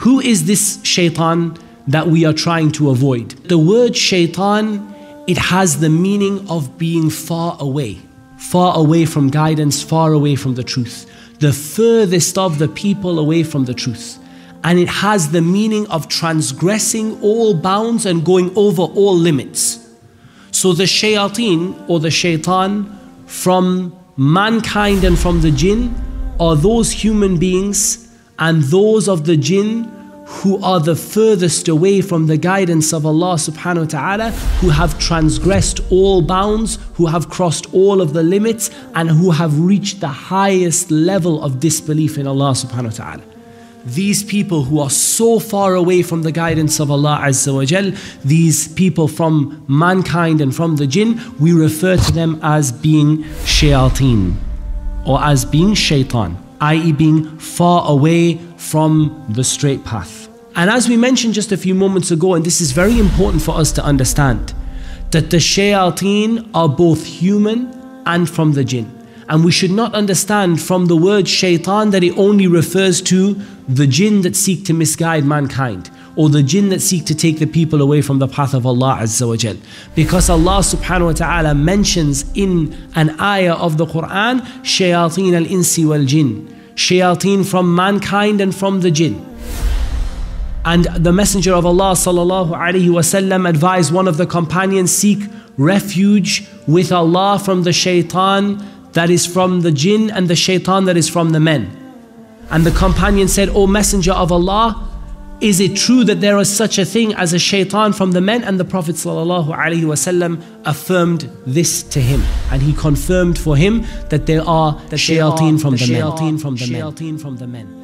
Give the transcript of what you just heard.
Who is this shaitan that we are trying to avoid? The word shaitan, it has the meaning of being far away from guidance, far away from the truth, the furthest of the people away from the truth. And it has the meaning of transgressing all bounds and going over all limits. So the shayateen or the shaitan from mankind and from the jinn are those human beings and those of the jinn who are the furthest away from the guidance of Allah subhanahu wa ta'ala, who have transgressed all bounds, who have crossed all of the limits, and who have reached the highest level of disbelief in Allah subhanahu wa ta'ala. These people who are so far away from the guidance of Allah Azza wa Jal, these people from mankind and from the jinn, we refer to them as being shayateen or as being shaitan, i.e. being far away from the straight path. And as we mentioned just a few moments ago, and this is very important for us to understand, that the shayateen are both human and from the jinn. And we should not understand from the word shaitan that it only refers to the jinn that seek to misguide mankind, or the jinn that seek to take the people away from the path of Allah Azza wa Jal. Because Allah subhanahu wa ta'ala mentions in an ayah of the Quran, shayateen al-insi wal-jinn, shayateen from mankind and from the jinn. And the Messenger of Allah sallallahu alaihi wasallam advised one of the companions, seek refuge with Allah from the shaitan that is from the jinn and the shaitan that is from the men. And the companion said, O Messenger of Allah, is it true that there is such a thing as a shaitan from the men? And the Prophet ﷺ affirmed this to him. And he confirmed for him that there are shayateen from the men.